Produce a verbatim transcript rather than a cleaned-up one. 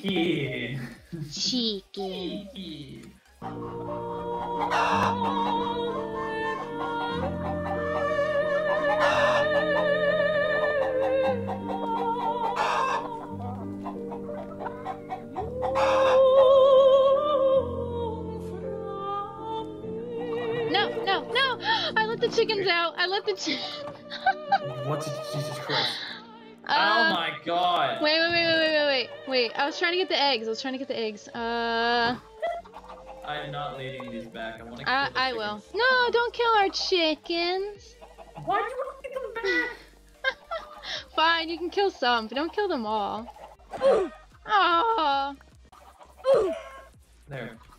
Cheeky. Chicken. Cheeky. No, no, no! I let the chickens out. I let the chi- What's it? Jesus Christ. Uh, oh my god. Wait, wait, wait, wait, wait, wait, wait. Wait, I was trying to get the eggs. I was trying to get the eggs. Uh. I'm not leading these back. I want to kill I, the I chickens. will. No, don't kill our chickens. Why do you want to get them back? Fine, you can kill some, but don't kill them all. Oh. There.